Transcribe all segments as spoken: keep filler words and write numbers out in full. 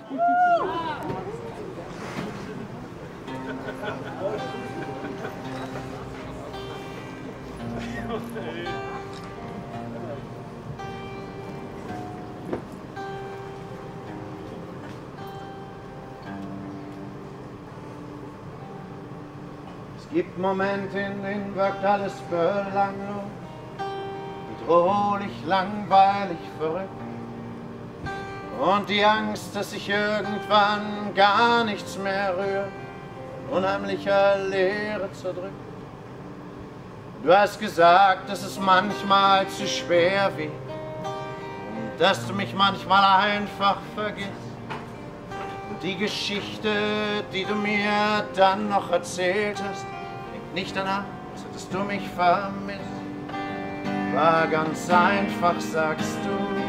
Es gibt Momente, in denen wirkt alles belanglos, bedrohlich, langweilig, verrückt. Und die Angst, dass sich irgendwann gar nichts mehr rührt, unheimlicher Leere zerdrückt. Du hast gesagt, dass es manchmal zu schwer wiegt und dass du mich manchmal einfach vergisst. Und die Geschichte, die du mir dann noch erzählt hast, klingt nicht danach, als hättest du mich vermisst. War ganz einfach, sagst du.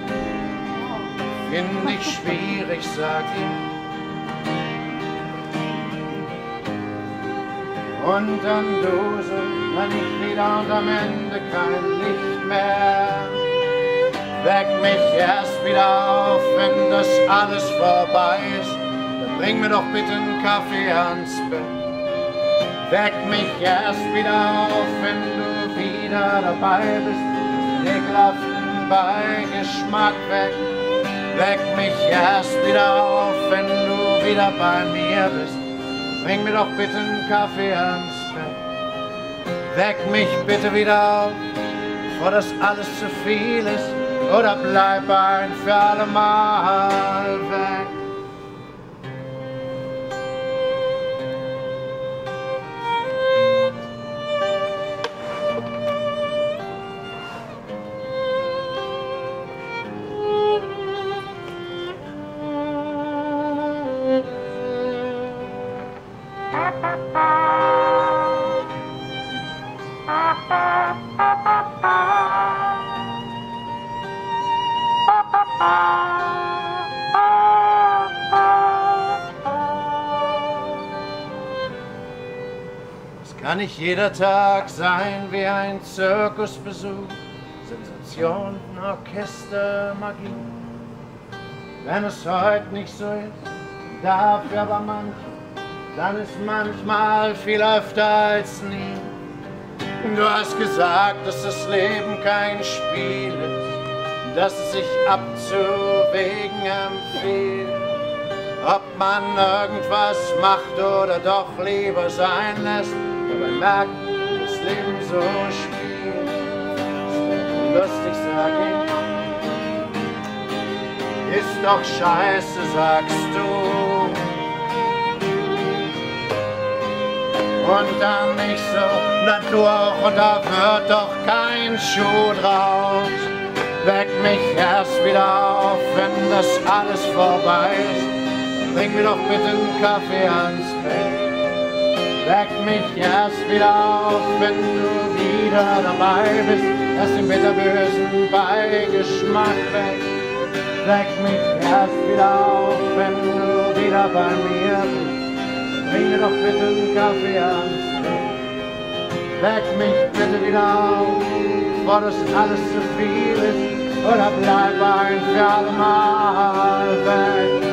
Find ich schwierig, sag ich. Und dann du so, dann ich wieder und am Ende kein Licht mehr. Weck mich erst wieder auf, wenn das alles vorbei ist. Dann bring mir doch bitte einen Kaffee ans Bett. Weck mich erst wieder auf, wenn du wieder dabei bist. Den ekelhaften Beigeschmack weg. Weck mich erst wieder auf, wenn du wieder bei mir bist. Bring mir doch bitte einen Kaffee ans Bett. Weck mich bitte wieder auf, bevor das alles zu viel ist. Oder bleib ein für alle Mal weg. Es kann nicht jeder Tag sein wie ein Zirkusbesuch, Sensation, Orchester, Magie. Wenn es heute nicht so ist, dafür aber manchmal, dann ist manchmal viel öfter als nie. Du hast gesagt, dass das Leben kein Spiel ist, dass es sich abzuwägen empfiehlt, ob man irgendwas macht oder doch lieber sein lässt. Dabei merkt, wie das Leben so spielt. Ist lustig, sag ich. Ist doch scheiße, sagst du. Und dann nicht so, dann du auch, und da wird doch kein Schuh draus. Weck mich erst wieder auf, wenn das alles vorbei ist. Bring mir doch bitte einen Kaffee ans Bett. Weck mich erst wieder auf, wenn du wieder dabei bist. Lass den bitterbösen Beigeschmack weg. Weck mich erst wieder auf, wenn du wieder bei mir bist. Bring mir doch bitte einen Kaffee ans Bett. Weck mich bitte wieder auf, bevor das alles zu viel ist. Oder bleib ein für alle Mal weg.